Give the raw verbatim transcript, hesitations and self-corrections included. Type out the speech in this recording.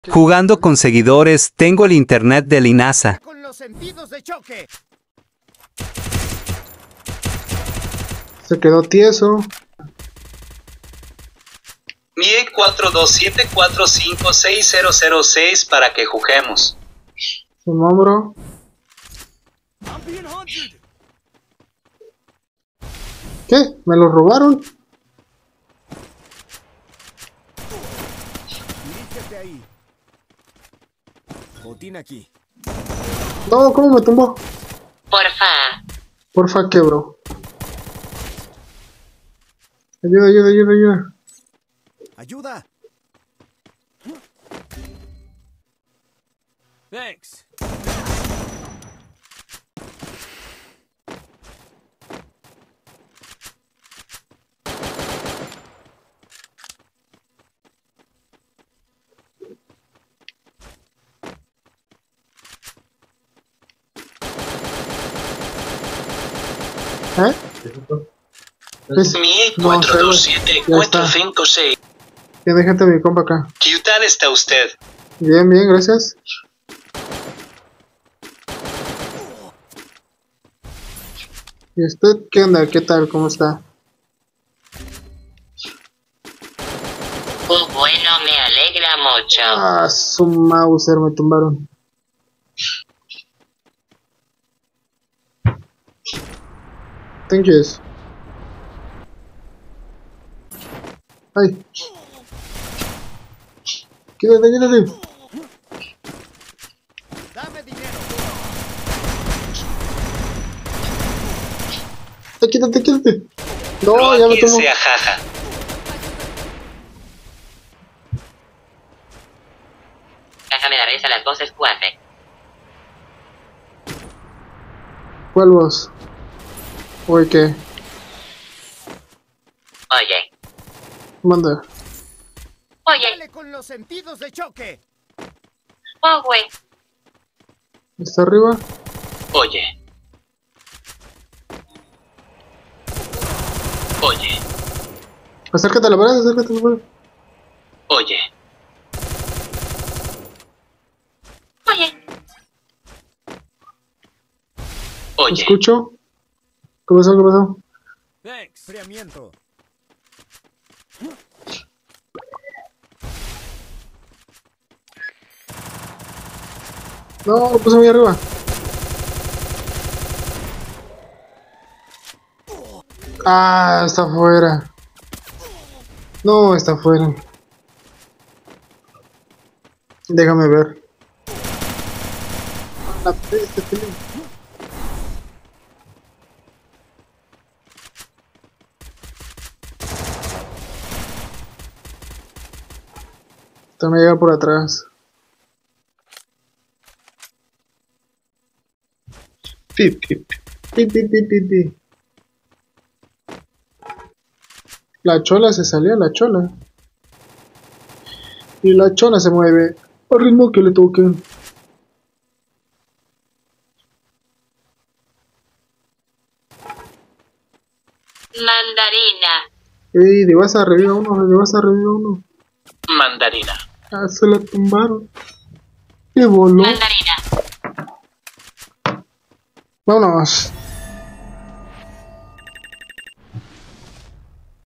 Jugando con seguidores, tengo el internet del INASA. Con los sentidos de choque. Se quedó tieso. M I E cuatro dos siete cuatro cinco seis cero cero seis para que juguemos. Su hombro. ¿Qué? ¿Me lo robaron? Dirígete ahí. Botín aquí. No, ¿cómo me tumbó? Porfa. Porfa, ¿qué, bro? Ayuda, ayuda, ayuda, ayuda. Ayuda. Thanks. ¿Eh? Es- M I E no, cuatro dos ya siete está. cuatro cinco seis. Ya déjate mi compa acá. ¿Qué tal está usted? Bien, bien, gracias. ¿Y usted qué onda? ¿Qué tal? ¿Cómo está? Uh, bueno, me alegra mucho. Ah, su Mauser, me tumbaron. Thank you. Ay. Quédate, quédate. Dame dinero. Ay, quédate, quédate. No, Lo ya me aquí tomó. sea jaja. Déjame dar a las voces cuafe. ¿Cuál voz? Uy, ¿qué? Oye, Manda. oye, Dale con los sentidos de choque. oh, güey. ¿Está arriba? Oye. Oye. Acércate a la pared, acércate a la pared. Oye. Oye, Oye. ¿Escucho? ¿Qué pasó? ¿Qué pasó? Thanks. Enfriamiento. No, lo puse muy arriba. Ah, está afuera. No, está afuera. Déjame ver. La peste, tío. Esto me llega por atrás. Pi, pi, pi, pi, pi, pi, pi, pi. La chola se salió, la chola. Y la chola se mueve al ritmo que le toquen. mandarina. Ey, le vas a revivir a uno, le vas a revivir a uno. Mandarina. Ah, se la tumbaron. Y voló. Mandarina. Vámonos.